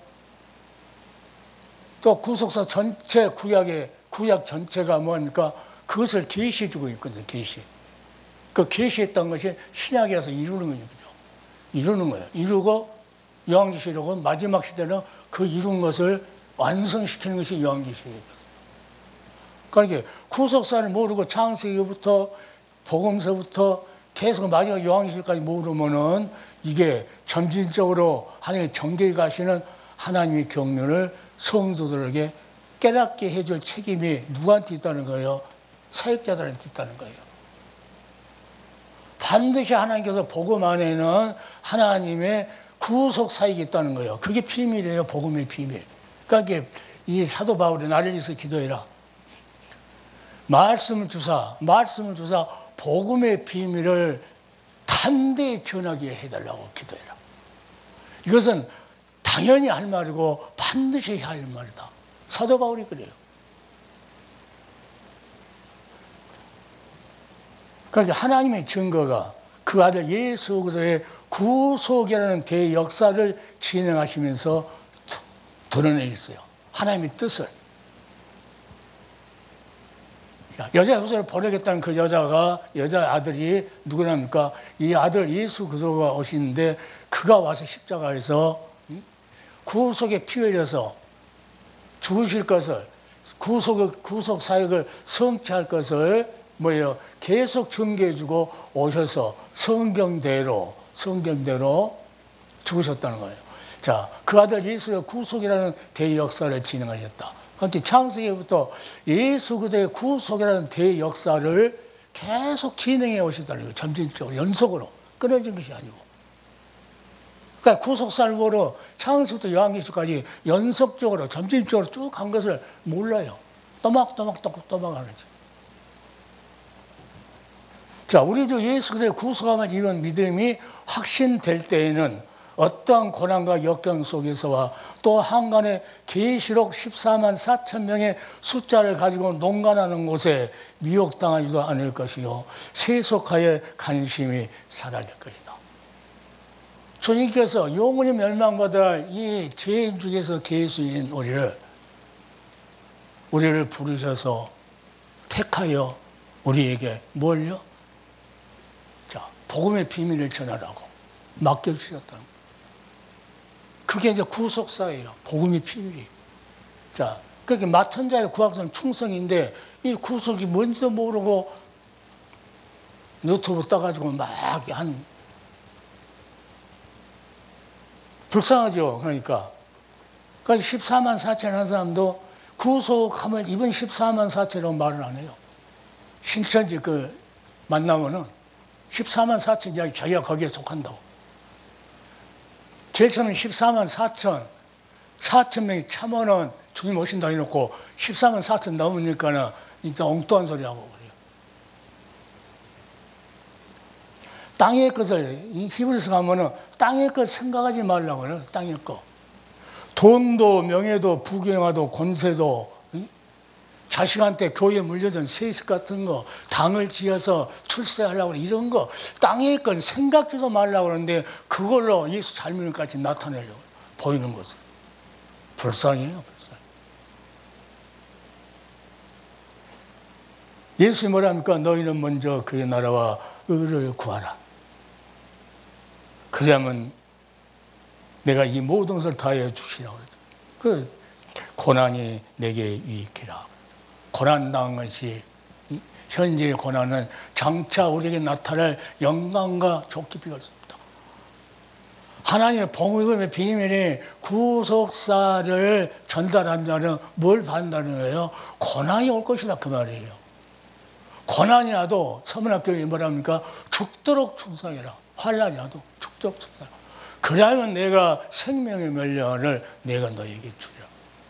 또 구속사 전체 구약의 구약 전체가 뭐니까 그것을 계시해 주고 있거든요. 계시. 그 계시했던 것이 신약에 와서 이루는 거죠. 이루는 거예요. 이루고 요한계시록은 마지막 시대는 그 이룬 것을 완성시키는 것이 요한계시록이거든요. 그러니까 구속사를 모르고 창세기부터 복음서부터 계속 마지막 요한계시록까지 모르면은 이게 점진적으로 하나님의 정계에 가시는 하나님의 경륜을 성도들에게 깨닫게 해줄 책임이 누구한테 있다는 거예요? 사역자들한테 있다는 거예요. 반드시 하나님께서 복음 안에는 하나님의 구속 사역이 있다는 거예요. 그게 비밀이에요. 복음의 비밀. 그러니까 이 사도 바울이 나를 위해서 기도해라. 말씀을 주사, 말씀을 주사 복음의 비밀을 담대히 전하게 해달라고 기도해라. 이것은 당연히 할 말이고 반드시 해야 할 말이다. 사도 바울이 그래요. 그러니까 하나님의 증거가 그 아들 예수 그리스도의 구속이라는 대역사를 진행하시면서 드러내 있어요. 하나님의 뜻을. 여자 후손을 보내겠다는 그 여자가, 여자 아들이 누구랍니까? 이 아들 예수 그리스도가 오시는데 그가 와서 십자가에서 구속에 피 흘려서 죽으실 것을, 구속, 구속 사역을 성취할 것을 뭐예요? 계속 증거해주고 오셔서 성경대로, 성경대로 죽으셨다는 거예요. 자, 그 아들 예수의 구속이라는 대역사를 진행하셨다. 그러니까 창세기부터 예수 그리스도의 구속이라는 대역사를 계속 진행해 오셨다는 거예요. 점진적으로, 연속으로. 끊어진 것이 아니고. 그러니까 구속살보로 창세기부터 요한계시록까지 연속적으로, 점진적으로 쭉 간 것을 몰라요. 또박또박 또박 하는지. 자, 우리 주 예수 그리스도의 구속함을 이룬 믿음이 확신될 때에는 어떠한 고난과 역경 속에서와 또 한간에 계시록 십사만 사천 명의 숫자를 가지고 농간하는 곳에 미혹당하지도 않을 것이요 세속하여 관심이 사라질 것이다. 주님께서 영원히 멸망받을 이 죄인 중에서 계수인 우리를 우리를 부르셔서 택하여 우리에게 뭘요? 자, 복음의 비밀을 전하라고 맡겨주셨다는 거예요. 그게 이제 구속사예요. 복음의 비밀이. 자, 그렇게 맡은 자의 구속사는 충성인데 이 구속이 뭔지도 모르고 유튜브 떠가지고 막 한 불쌍하죠. 그러니까. 그러니까 십사만 사천 한 사람도 구속함을 입은 십사만 사천이라고 말을 안 해요. 신천지 그 만나면은 십사만 사천 이야기 자기가 거기에 속한다고. 제일 처음에 십사만 사천, 사천 명이 참원은 주님 오신다 해놓고 십사만 사천 넘으니까는 진짜 엉뚱한 소리 하고 그래요. 땅의 것을, 이 히브리서 가면은 땅의 것 생각하지 말라고 그래요. 땅의 것. 돈도, 명예도, 부경화도, 권세도, 자식한테 교회에 물려준 세습 같은 거, 당을 지어서 출세하려고 그래. 이런 거, 땅의 건 생각지도 말라고 그러는데 그걸로 예수 삶을까지 나타내려고 보이는 것은. 불쌍해요, 불쌍해. 예수님 뭐랍니까? 너희는 먼저 그의 나라와 의를 구하라. 그러면 내가 이 모든 것을 다해 주시라고 그러죠. 그 고난이 내게 유익이라. 고난당한 것이, 현재의 고난은 장차 우리에게 나타날 영광과 좋게 비교할 수 없다. 하나님의 복음의 비밀이 구속사를 전달한다는 뭘 받는다는 거예요? 고난이 올 것이다 그 말이에요. 고난이 와도 서문학교에 뭐랍니까? 죽도록 충성해라. 환난이 와도 죽도록 충성해라. 그러면 내가 생명의 멸류관을 내가 너에게 주리라.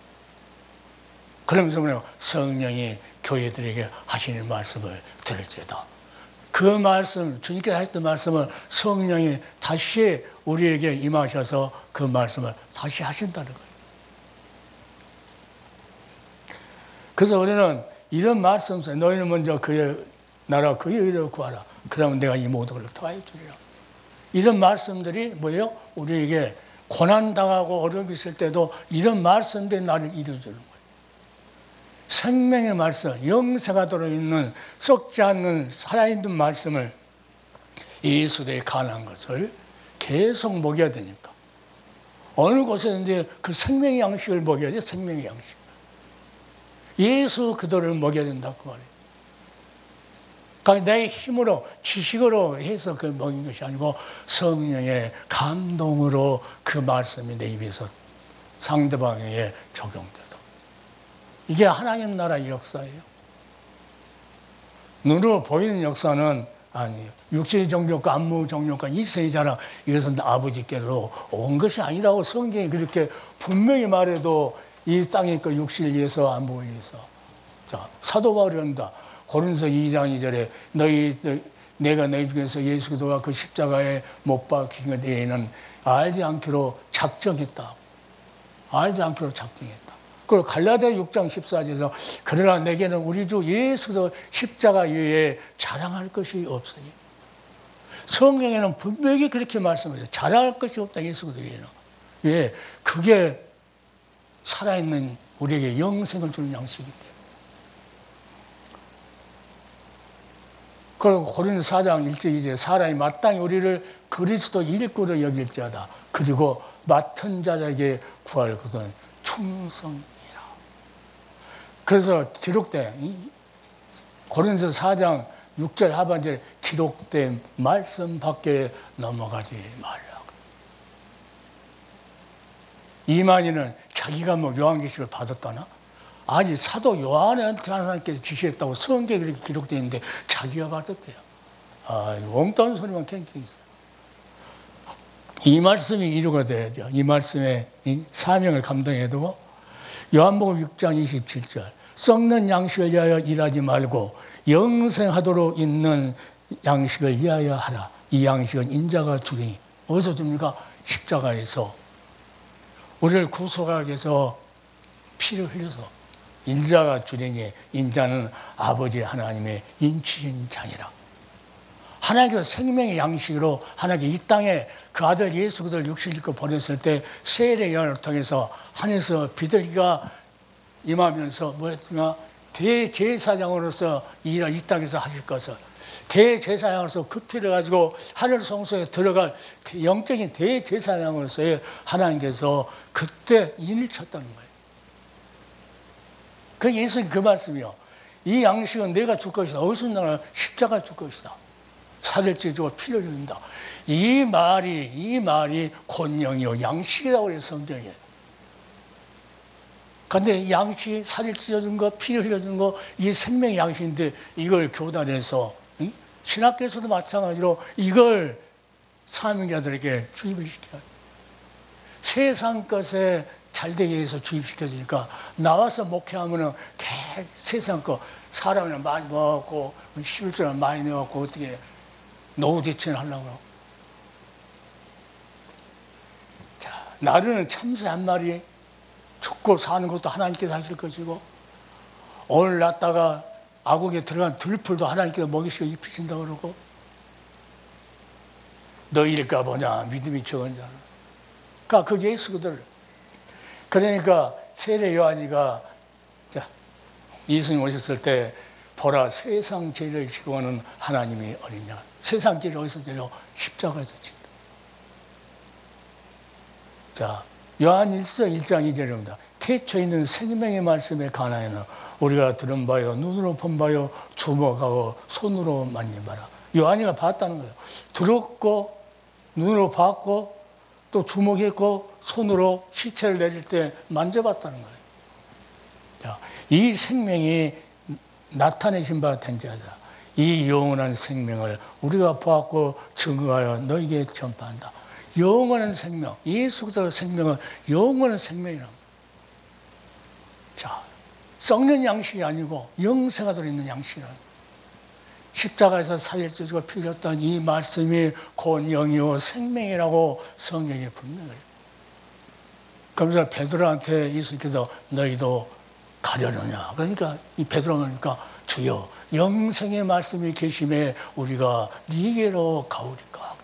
그러면서 뭐냐면 성령이 교회들에게 하시는 말씀을 들을지어다. 그 말씀, 주님께서 하셨던 말씀을 성령이 다시 우리에게 임하셔서 그 말씀을 다시 하신다는 거예요. 그래서 우리는 이런 말씀 속에 너희는 먼저 그의 나라 그의 의를 구하라. 그러면 내가 이 모든 걸 더하여 주리라. 이런 말씀들이 뭐예요? 우리에게 고난당하고 어려움이 있을 때도 이런 말씀들이 나를 이루어주는 거예요. 생명의 말씀, 영생가 들어있는 썩지 않는 살아있는 말씀을 예수에 관한 것을 계속 먹여야 되니까. 어느 곳에든지 그 생명의 양식을 먹여야 돼, 생명의 양식. 예수 그들을 먹여야 된다, 그 말이에요. 그러니까 내 힘으로, 지식으로 해서 그 먹인 것이 아니고 성령의 감동으로 그 말씀이 내 입에서 상대방에게 적용돼도. 이게 하나님 나라의 역사예요. 눈으로 보이는 역사는 아니에요. 육신의 정욕과 안무 정욕과 이세의 자랑, 이것은 아버지께로 온 것이 아니라고 성경이 그렇게 분명히 말해도 이 땅의 그 육신을 위해서 안무를 위해서. 자, 사도 바울이 한다. 고린도서 이 장 이 절에 너희 내가 너희 중에서 예수 그리스도가 그 십자가에 못 박힌 것 외에는 알지 않기로 작정했다. 알지 않기로 작정했다. 그리고 갈라디아 육 장 십사 절에서 그러나 내게는 우리 주 예수 그리스도 십자가 외에 자랑할 것이 없으니. 성경에는 분명히 그렇게 말씀해요. 자랑할 것이 없다, 예수 그리스도 외에는. 왜? 그게 살아있는 우리에게 영생을 주는 양식이기 때문에. 그리고 고린도서 사 장 일 절 이 절에 사람이 마땅히 우리를 그리스도 일꾼으로 여길지어다. 그리고 맡은 자에게 구할 것은 충성이라. 그래서 기록된 고린도서 사 장 육 절 하반절에 기록된 말씀 밖에 넘어가지 말라. 이만희는 자기가 뭐 요한계시를 받았다나? 아니, 사도 요한한테 하나님께서 지시했다고 성경에 그렇게 기록되어 있는데 자기가 받았대요. 아, 엉뚱한 소리만 캥캥 있어요. 이 말씀이 이루가 돼야죠. 이 말씀에 이 사명을 감당해야 되고, 요한복음 육 장 이십칠 절 썩는 양식을 위하여 일하지 말고 영생하도록 있는 양식을 위하여 하라. 이 양식은 인자가 주리니. 어디서 줍니까? 십자가에서. 우리를 구속하기 위해서 피를 흘려서 인자가 주리니 인자는 아버지 하나님의 인치신 자니라. 하나님께서 생명의 양식으로 하나님께 이 땅에 그 아들 예수 그리스도를 육신을 입고 보냈을 때 세례 요한을 통해서 하늘에서 비둘기가 임하면서 뭐였냐, 대제사장으로서 일을 이 땅에서 하실 것을, 대제사장으로서 그 피를 가지고 하늘 성소에 들어갈 영적인 대제사장으로서의 하나님께서 그때 인을 쳤다는 거예요. 그 예수님 그 말씀이요. 이 양식은 내가 줄 것이다. 어디서 나나? 십자가 줄 것이다. 살을 찢고 피를 흘린다. 이 말이 이 말이 권영이요 양식이라고 그래요, 성경에. 그런데 양식이 살을 찢어준 거, 피를 흘려준 거, 이 생명의 양식인데 이걸 교단에서, 응? 신학교에서도 마찬가지로 이걸 사명자들에게 주입을 시켜요. 세상 것에 잘되기 위해서 주입시켜주니까 나와서 목회하면은 계속 세상 거, 사람을 많이 모아갖고 십일 조를 많이 내갖고 어떻게 노후 대체를 하려고. 자, 나르는 참새 한 마리 죽고 사는 것도 하나님께서 하실 것이고, 오늘 났다가 아궁이에 들어간 들풀도 하나님께서 먹이시고 입히신다 그러고, 너희일까 보냐 믿음이 적은 자는. 그러니까 그 예수 그들. 그러니까 세례 요한이가 자, 예수님 오셨을 때 보라 세상 죄를 지고 오는 하나님이 어린 양. 세상 죄를 어디서 져요? 십자가에서 진다. 자, 요한일서 일 장 이 절입니다. 태초에 있는 생명의 말씀에 관하여는 우리가 들은 바요, 눈으로 본 바요, 주목하고 손으로 만져봐라. 요한이가 봤다는 거예요. 들었고 눈으로 봤고 또 주목했고 손으로 시체를 내릴 때 만져봤다는 거예요. 자, 이 생명이 나타내신 바 된 자다. 이 영원한 생명을 우리가 보았고 증거하여 너에게 전파한다. 영원한 생명, 예수 그리스도의 생명은 영원한 생명이랍니다. 자, 썩는 양식이 아니고 영생가 들어있는 양식이랍니다. 십자가에서 살을 찢고 피를 흘렸던 이 말씀이 곧 영이요 생명이라고 성경에 분명해요. 그러면서 베드로한테 예수께서 너희도 가려느냐. 그러니까 이 베드로가 그러니까 주여 영생의 말씀이 계심에 우리가 네게로 가오리까.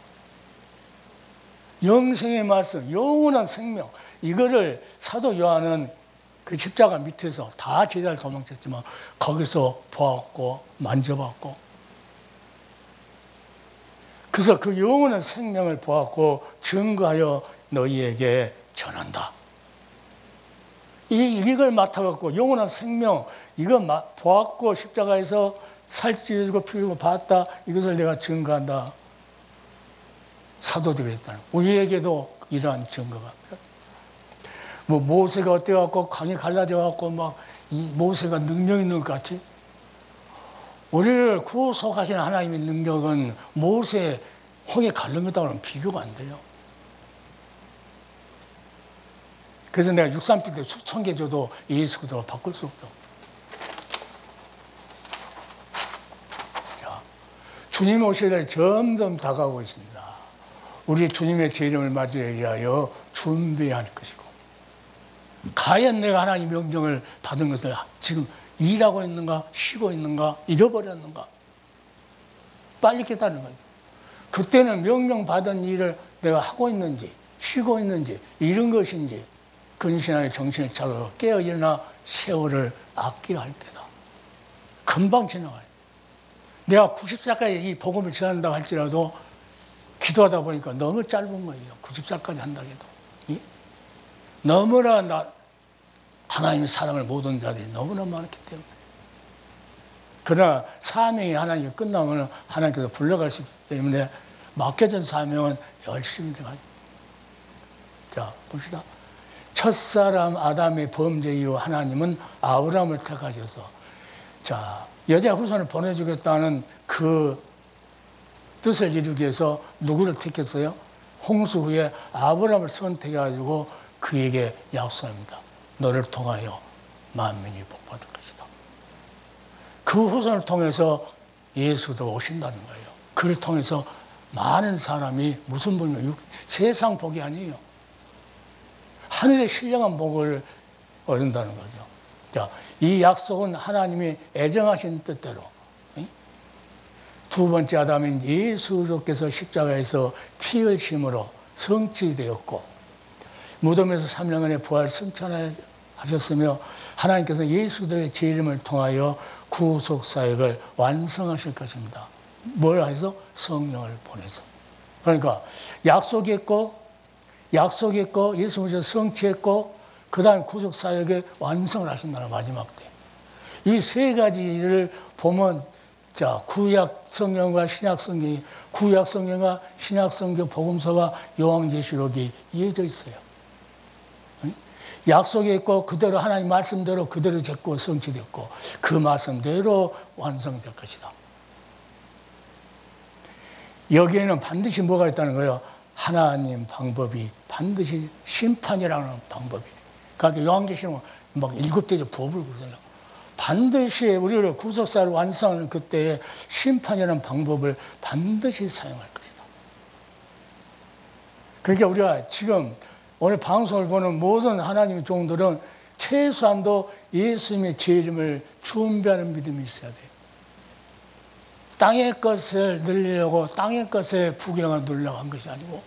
영생의 말씀, 영원한 생명, 이거를 사도 요한은 그 십자가 밑에서 다 제자를 도망쳤지만 거기서 보았고 만져봤고, 그래서 그 영원한 생명을 보았고 증거하여 너희에게 전한다. 이, 이걸 맡아갖고 영원한 생명, 이거 보았고 십자가에서 살찌고 피고 봤다. 이것을 내가 증거한다. 사도들이 했다는. 우리에게도 이러한 증거가. 뭐 모세가 어때갖고 강이 갈라져갖고 막 이 모세가 능력 있는 것 같이. 우리를 구속하신 하나님의 능력은 모세 홍해 갈라졌다고는 비교가 안 돼요. 그래서 내가 육삼필 때 수천 개 줘도 예수 그대로 바꿀 수 없다. 자, 주님 오실 날 점점 다가오고 있습니다. 우리 주님의 제 이름을 맞이하기 위하여 준비해야 할 것이고, 과연 내가 하나님의 명령을 받은 것을 지금 일하고 있는가, 쉬고 있는가, 잃어버렸는가, 빨리 깨달는 거죠. 그때는 명령 받은 일을 내가 하고 있는지, 쉬고 있는지, 잃은 것인지, 근신하게 정신을 차려 깨어 일어나 세월을 아껴야 할 때다. 금방 지나가요. 내가 구십 살까지 이 복음을 전한다고 할지라도 기도하다 보니까 너무 짧은 거예요. 구십 살까지 한다고 해도. 너무나 나, 하나님의 사랑을 못 얻은 자들이 너무나 많기 때문에. 그러나 사명이 하나님이 끝나면 하나님께서 불러갈 수 있기 때문에 맡겨진 사명은 열심히 해가지고. 자, 봅시다. 첫사람 아담의 범죄 이후 하나님은 아브라함을 택하셔서, 자, 여자 후손을 보내주겠다는 그 뜻을 이루기 위해서 누구를 택했어요? 홍수 후에 아브라함을 선택해가지고 그에게 약속합니다. 너를 통하여 만민이 복받을 것이다. 그 후손을 통해서 예수도 오신다는 거예요. 그를 통해서 많은 사람이 무슨 복이요? 세상 복이 아니에요. 하늘의 신령한 복을 얻는다는 거죠. 자, 이 약속은 하나님이 애정하신 뜻대로 두 번째 아담인 예수 그리스도께서 십자가에서 피 흘심으로 성취되었고, 무덤에서 삼 년 만에 부활 승천하셨으며, 하나님께서 예수 그리스도의 제 이름을 통하여 구속 사역을 완성하실 것입니다. 뭘 해서? 성령을 보내서. 그러니까 약속했고, 약속했고, 예수 그리스도 성취했고, 그 다음 구속 사역의 완성을 하신다는 마지막 때. 이 세 가지를 보면, 자, 구약 성경과 신약 성경이, 구약 성경과 신약 성경 복음서와 요한계시록이 이어져 있어요. 약속했고, 그대로 하나님 말씀대로 그대로 됐고 성취됐고, 그 말씀대로 완성될 것이다. 여기에는 반드시 뭐가 있다는 거예요? 하나님 방법이 반드시 심판이라는 방법이. 그러니까 요한계시록은 막 일곱 대의 부업을 그러잖아요. 반드시 우리를 구속사를 완성하는 그때에 심판이라는 방법을 반드시 사용할 것이다. 그러니까 우리가 지금 오늘 방송을 보는 모든 하나님의 종들은 최소한도 예수님의 제 이름을 준비하는 믿음이 있어야 돼요. 땅의 것을 누리려고 땅의 것에 부경을 누리려고 한 것이 아니고,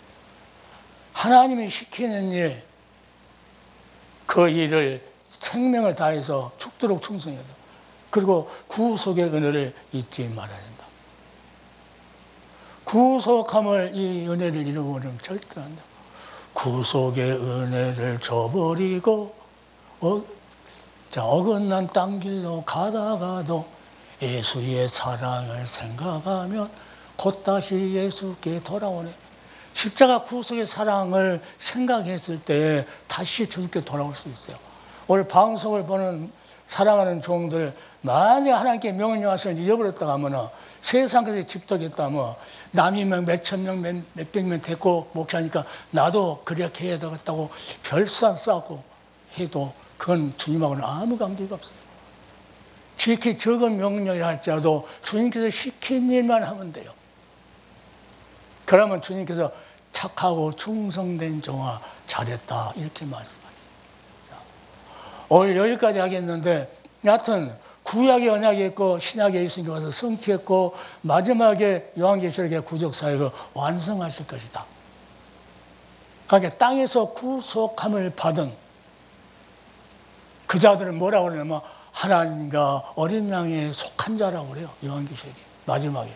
하나님이 시키는 일, 그 일을 생명을 다해서 죽도록 충성해야 돼요. 그리고 구속의 은혜를 잊지 말아야 된다. 구속함을, 이 은혜를 잃어버리면 절대 안 된다. 구속의 은혜를 저버리고 어, 자, 어긋난 땅길로 가다가도 예수의 사랑을 생각하면 곧 다시 예수께 돌아오네. 십자가 구속의 사랑을 생각했을 때 다시 주님께 돌아올 수 있어요. 오늘 방송을 보는 사랑하는 종들 만약 하나님께 명령하시는 잊어버렸다가 하면 세상에서 집독했다면 남이 몇천 명, 몇, 몇백 명 됐고 목회하니까 나도 그렇게 해야 되겠다고 별수상 쌓고 해도 그건 주님하고는 아무 관계가 없어요. 지극히 적은 명령이라 할지라도 주님께서 시킨 일만 하면 돼요. 그러면 주님께서 착하고 충성된 종아 잘했다 이렇게 말씀하십니다. 오늘 여기까지 하겠는데 여하튼 구약의 언약이 있고 신약의 예수님이 와서 성취했고 마지막에 요한계시록의 구적사역을 완성하실 것이다. 그러니까 땅에서 구속함을 받은 그 자들은 뭐라고 그러냐면 하나님과 어린 양에 속한 자라고 그래요. 요한계시록이 마지막에.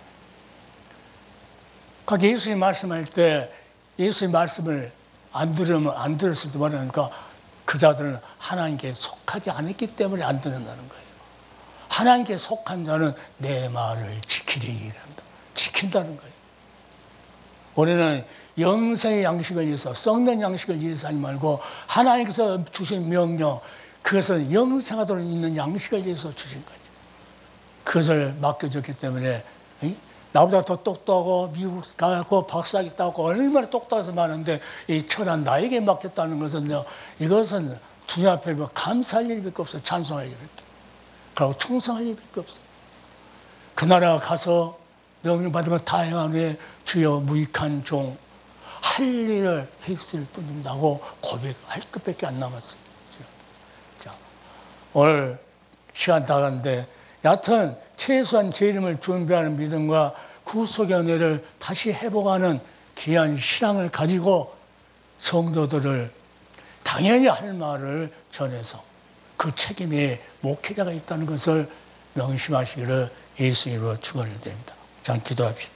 그러니까 예수님 말씀할 때 예수의 말씀을 안 들으면 안 들었을 때 말하니까 그 자들은 하나님께 속하지 않았기 때문에 안 듣는다는 거예요. 하나님께 속한 자는 내 말을 지키리라 한다. 지킨다는 거예요. 우리는 영생의 양식을 위해서 썩는 양식을 위해서 하지 말고 하나님께서 주신 명령 그것은 영생하도록 있는 양식을 위해서 주신 거죠. 그것을 맡겨줬기 때문에 나보다 더 똑똑하고 미국 가고 박사학위 따고 얼마나 똑똑해서 많은데 이 천한 나에게 맡겼다는 것은 이것은 주님 앞에 감사할 일밖에 없어요. 찬송할 일밖에. 그리고 충성할 일밖에 없어요. 그 나라 가서 명령받은 거 다 행한 후에 주여 무익한 종 할 일을 했을 뿐입니다고 고백할 것밖에 안 남았어요. 자, 오늘 시간 다 갔는데 여하튼 최소한 제 이름을 준비하는 믿음과 구속의 은혜를 다시 회복하는 귀한 신앙을 가지고 성도들을 당연히 할 말을 전해서 그 책임에 목회자가 있다는 것을 명심하시기를 예수님으로 축원을 드립니다. 자, 기도합시다.